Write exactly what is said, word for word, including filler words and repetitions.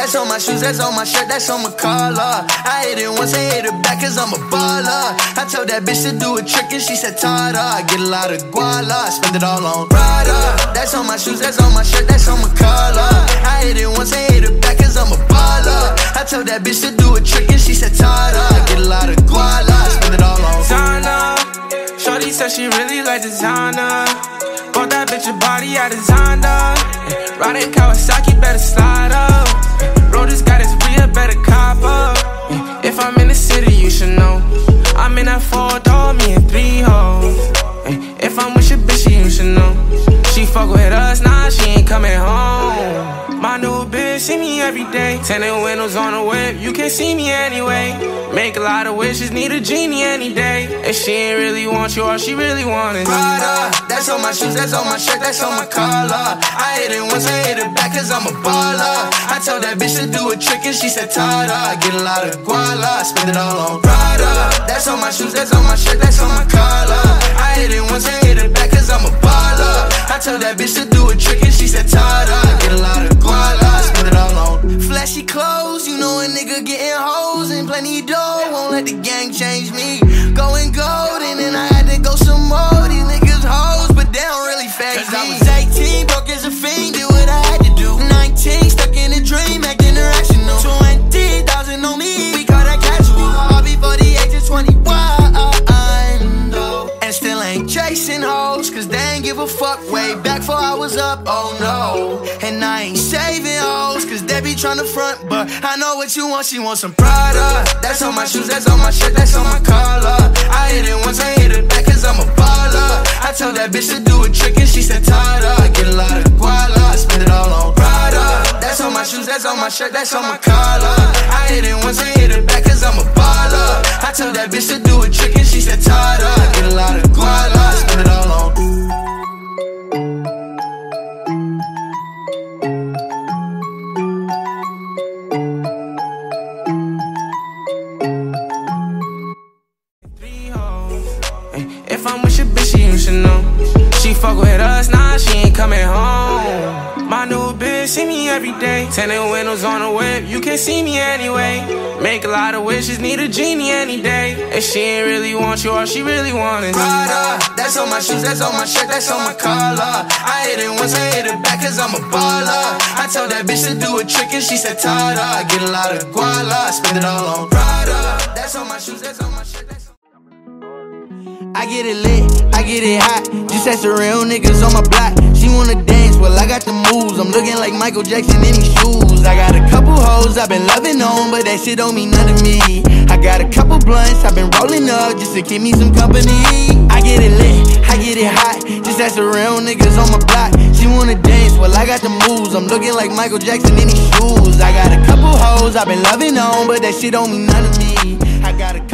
That's on my shoes, that's on my shirt, that's on my collar. I hit it once, I hit it back cause I'm a baller. I told that bitch to do a trick and she said Prada. I get a lot of guala, spend it all on Prada. That's on my shoes, that's on my shirt, that's on my collar. I hit it once, I hit it back cause I'm a baller. I told that bitch to do a trick and she said Prada. I get a lot of guala, spend it all on Zana. Shawty said she really like designer. Bought that bitch a body I designed her. Ridin Kawasaki, better slide up. Road just got his real, better cop up. If I'm in the city, you should know I'm in that four door, me and three hoes. If I'm with your bitch, you should know she fuck with us, nah, she ain't coming home. My new bitch see me every day. Tinted windows on the whip, you can't see me anyway. Make a lot of wishes, need a genie any day. If she ain't really want you, all she really want is Prada. That's on my shoes, that's on my shirt, that's on my collar. I hit it once, I hit it back cause I'm a baller. I told that bitch to do a trick and she said Prada. I get a lot of guala, spend it all on Prada. That's on my shoes, that's on my shirt, that's on my collar. I hit it once, I hit it back cause I'm a baller. I told that bitch to do a trick and she said Prada. I get a lot of guala, spend it all on flashy clothes. You know a nigga getting hoes and plenty dough. Won't let the gang change me. Going golden and I had to go some more. These niggas hoes, but they don't really phase me. Cause I was eighteen, broke as a fiend, did what I had to do. Nineteen, stuck in a dream, acting irrational. Twenty thousand on me, we call that casual. All before the age of twenty-one, though. And still ain't chasing hoes, cause they ain't give a fuck. Way back before I was up, oh no. And I ain't saving hoes, cause they be tryna front. But I know what you want, she wants some Prada. That's on my shoes, that's on my shirt, that's on my collar. I hit it once, I hit it back cause I'm a baller. I told that bitch to do a trick and she said Prada. I get a lot of guala, spend it all on Prada. That's on my shoes, that's on my shirt, that's on my collar. I hit it once, I hit it back cause I'm a baller. I told that bitch to do a trick and she said Prada. I get a lot of guala, spend it all on if I'm with your bitch, you should know she fuck with us, nah, she ain't coming home. My new bitch see me every day. Tinted windows on the whip, you can't see me anyway. Make a lot of wishes, need a genie any day. If she ain't really want you, all she really want is Prada. That's on my shoes, that's on my shirt, that's on my collar. I hit it once, I hit it back cause I'm a baller. I told that bitch to do a trick and she said Prada. I get a lot of guala, spend it all on Prada. That's on my shoes, that's on my shirt, that's on I get it lit, I get it hot. Just ask the real niggas on my block. She wanna dance, well I got the moves. I'm looking like Michael Jackson in these shoes. I got a couple hoes I've been loving on, but that shit don't mean none to me. I got a couple blunts I've been rolling up just to keep me some company. I get it lit, I get it hot. Just ask the real niggas on my block. She wanna dance, well I got the moves. I'm looking like Michael Jackson in these shoes. I got a couple hoes I've been loving on, but that shit don't mean none to me. I got a